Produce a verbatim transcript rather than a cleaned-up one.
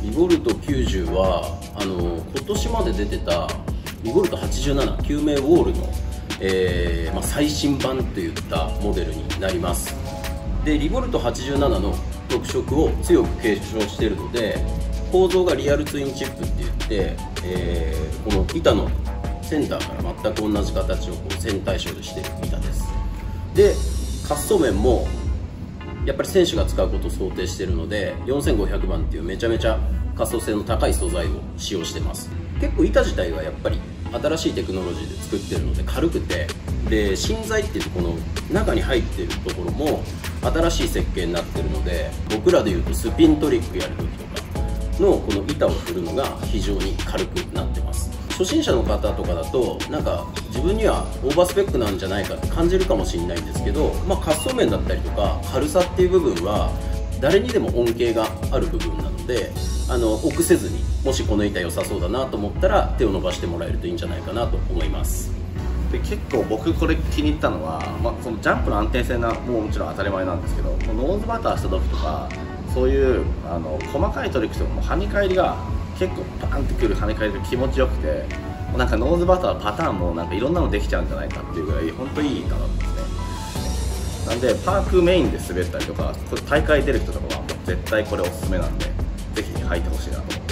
リボルトきゅうじゅうはあの今年まで出てたリボルトはちじゅうなな救命ウォールの、えーまあ、最新版といったモデルになります。でリボルトはちじゅうななの特色を強く継承しているので、構造がリアルツインチップっていって、えー、この板のセンターから全く同じ形をこう線対称でしている板です。で滑走面もやっぱり選手が使うことを想定しているのでよんせんごひゃくばんっていうめちゃめちゃ滑走性の高い素材を使用してます。結構板自体はやっぱり新しいテクノロジーで作ってるので軽くて、で芯材っていうこの中に入っているところも新しい設計になってるので、僕らでいうとスピントリックやるときとかのこの板を振るのが非常に軽くなってます。初心者の方とかだとなんか自分にはオーバースペックなんじゃないかって感じるかもしれないんですけど、まあ、滑走面だったりとか軽さっていう部分は誰にでも恩恵がある部分なので、あの臆せずにもしこの板良さそうだなと思ったら手を伸ばしてもらえるといいんじゃないかなと思います。 で結構僕これ気に入ったのは、まあ、そのジャンプの安定性なももちろん当たり前なんですけど、ノーズバターした時とかそういうあの細かいトリックとかも跳ね返りが結構パーンってくる跳ね返りが気持ちよくて、なんかノーズバターパターンもなんかいろんなのできちゃうんじゃないかっていうぐらい本当いい板なんですね。なんでパークメインで滑ったりとか大会出る人とかは絶対これおすすめなんで、ぜひ履いてほしいなと思います。